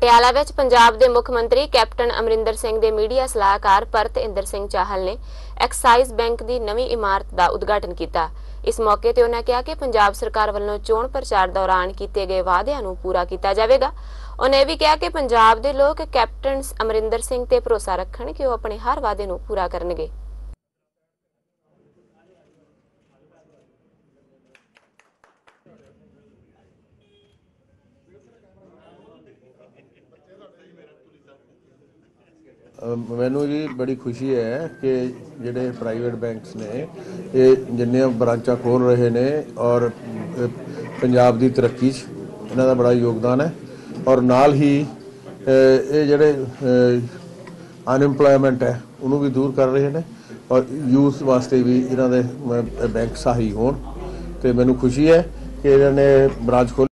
ਪਟਿਆਲਾ ਵਿੱਚ ਪੰਜਾਬ ਦੇ ਮੁੱਖ ਮੰਤਰੀ ਕੈਪਟਨ ਅਮਰਿੰਦਰ ਸਿੰਘ ਦੇ ਮੀਡੀਆ ਸਲਾਹਕਾਰ ਪਰਤਿੰਦਰ ਸਿੰਘ ਚਾਹਲ ਨੇ ਐਕਸਾਈਜ਼ ਬੈਂਕ ਦੀ ਨਵੀਂ ਇਮਾਰਤ ਦਾ ਉਦਘਾਟਨ ਕੀਤਾ। इस मौके ते उन्होंने कहा कि पंजाब सरकार वालों चोण प्रचार दौरान किए गए वादियां नूं पूरा किया जाएगा। उन्होंने भी कहा कि पंजाब के लोग कैप्टन अमरिंदर सिंह ते भरोसा रखण कि वह अपने हर वादे नूं पूरा करनगे। मैनू जी बड़ी खुशी है कि जिहड़े प्राइवेट बैंक्स ने ये जिन्नियां ब्रांचा खोल रहे ने और पंजाब की तरक्की इन्हां दा बड़ा योगदान है और नाल ही ये जिहड़े अनएम्पलॉयमेंट है उन्होंने भी दूर कर रहे हैं और यूथ वास्ते भी इन्हां दे बैंक सहाई होण ते मैनू खुशी है कि इन्होंने ब्रांच खोल